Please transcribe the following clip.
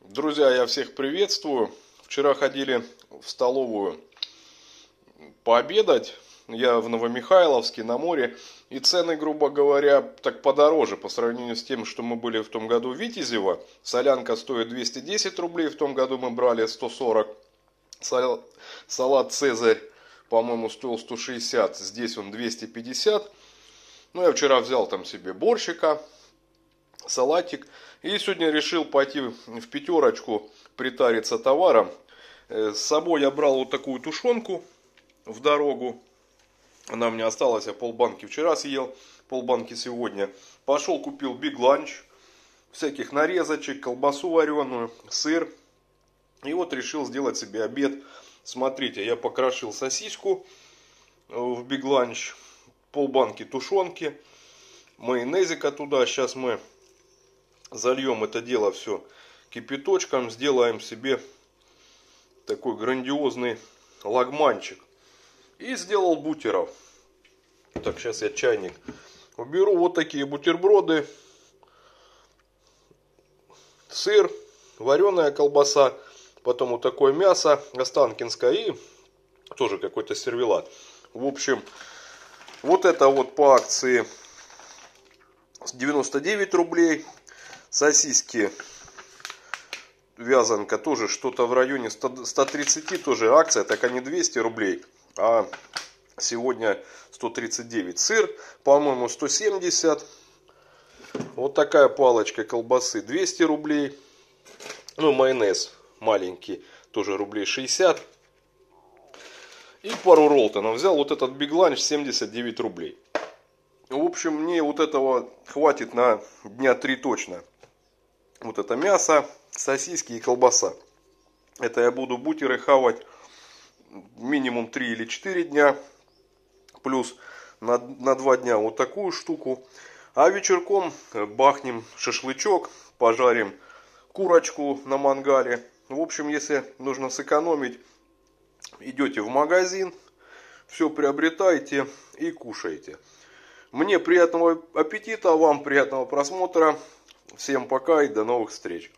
Друзья, я всех приветствую. Вчера ходили в столовую пообедать. Я в Новомихайловске на море. И цены, грубо говоря, так подороже по сравнению с тем, что мы были в том году в Витязево. Солянка стоит 210 рублей, в том году мы брали 140. Салат «Цезарь», по-моему, стоил 160, здесь он 250. Ну, я вчера взял там себе борщика, салатик. И сегодня решил пойти в пятерочку притариться товаром. С собой я брал вот такую тушенку в дорогу. Она у меня осталась, я полбанки вчера съел, полбанки сегодня. Пошел купил биг ланч, всяких нарезочек, колбасу вареную, сыр. И вот решил сделать себе обед. Смотрите, я покрошил сосиску в биг ланч, полбанки тушенки, майонезика туда. Сейчас мы зальем это дело все кипяточком, сделаем себе такой грандиозный лагманчик. И сделал бутеров. Так, сейчас я чайник уберу. Вот такие бутерброды. Сыр, вареная колбаса, потом вот такое мясо останкинское и тоже какой-то сервелат. В общем, вот это вот по акции 99 рублей. Сосиски, вязанка тоже что-то в районе 130, тоже акция, так они 200 рублей, а сегодня 139. Сыр, по-моему, 170. Вот такая палочка колбасы 200 рублей. Ну, майонез маленький, тоже рублей 60. И пару роллтонов взял. Вот этот биг ланч 79 рублей. В общем, мне вот этого хватит на дня 3 точно. Вот это мясо, сосиски и колбаса. Это я буду бутеры хавать минимум 3 или 4 дня. Плюс на 2 дня вот такую штуку. А вечерком бахнем шашлычок, пожарим курочку на мангале. В общем, если нужно сэкономить, идете в магазин, все приобретаете и кушаете. Мне приятного аппетита, вам приятного просмотра. Всем пока и до новых встреч.